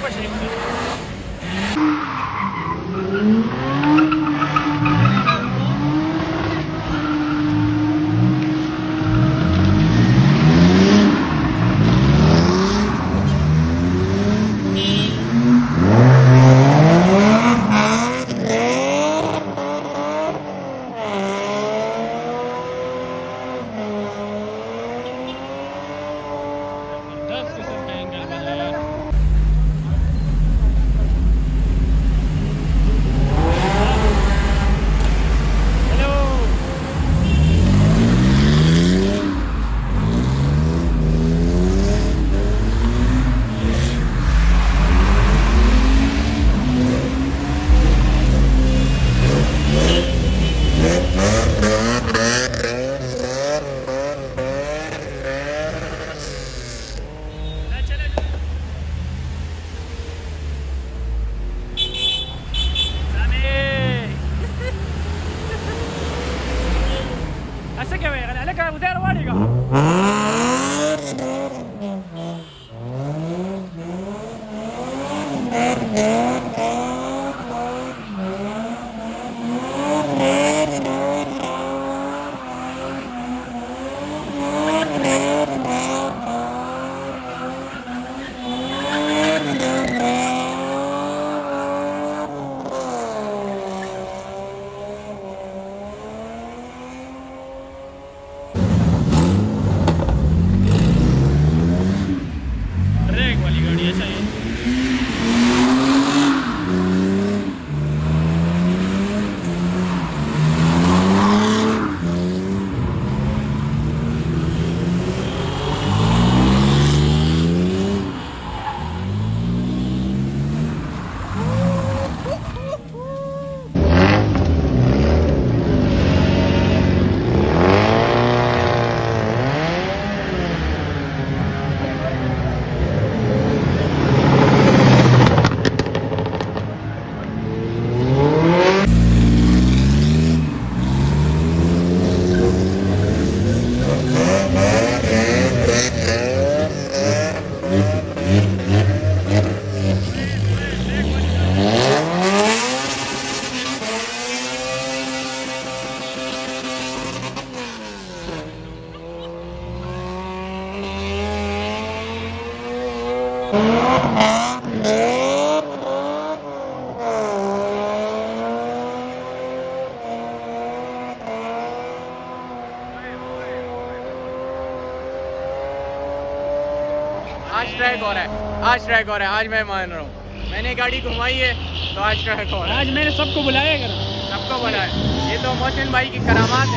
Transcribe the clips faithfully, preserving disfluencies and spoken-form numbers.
आज ट्रैक हो रहा है, आज ट्रैक हो रहा है, आज मैं मान रहा हूँ। मैंने गाड़ी घुमाई है तो आज ट्रैक हो रहा है। आज मैंने सबको बुलाया कर सबको बुलाया। ये तो मोहसिन भाई की करामात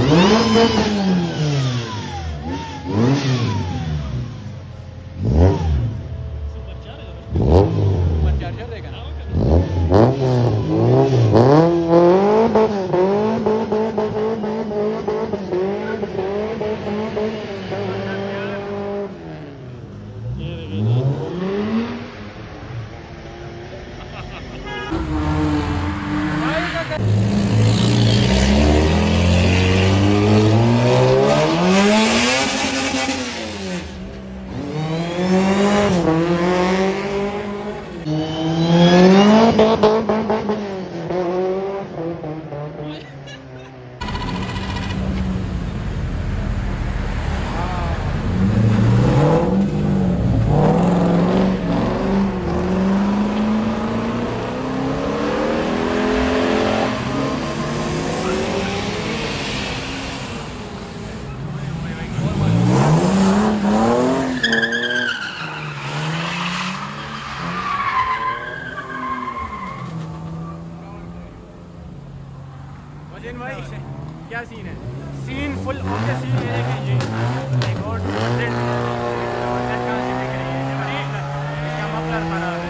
है। भाई क्या सीन है? Scene full of the scene है कि ये एक और क्या मफलर खराब है।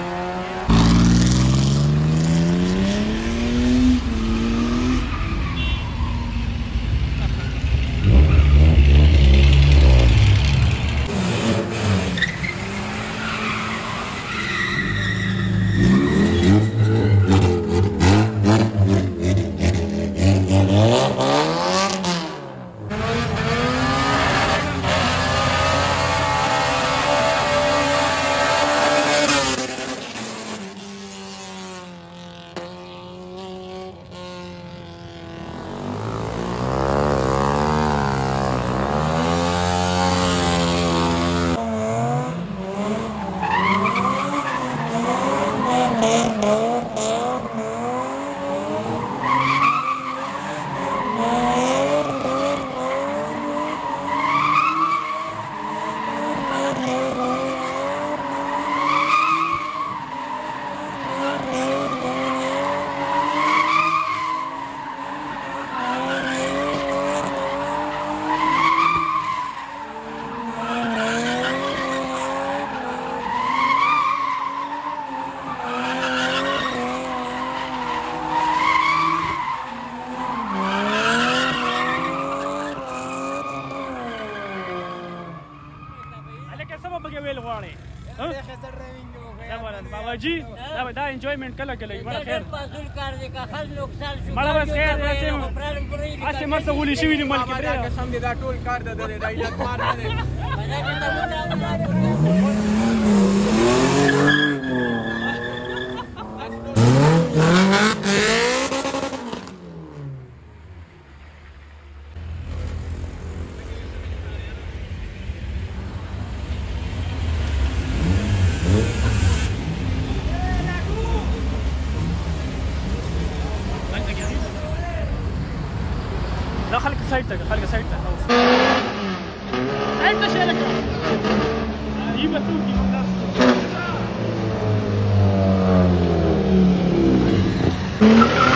بابا جی دا دا انجوایمنت کله کله مړه خیر پاسول کار دې کا خل نقصان شو مړه بس خیر اسه اسه مرسته ولي شي ویلي ملک دا قسم دې دا ټول کار د دې دایلت مار نه دی لا خليك سايد تك خليك سايد تك سايد تشارك يبقى سوقي